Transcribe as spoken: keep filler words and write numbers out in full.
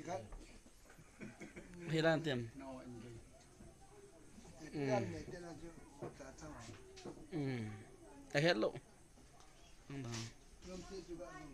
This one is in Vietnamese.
Hilang tiêm. Ừ. Ừ. Cái hết lộ. Không bằng.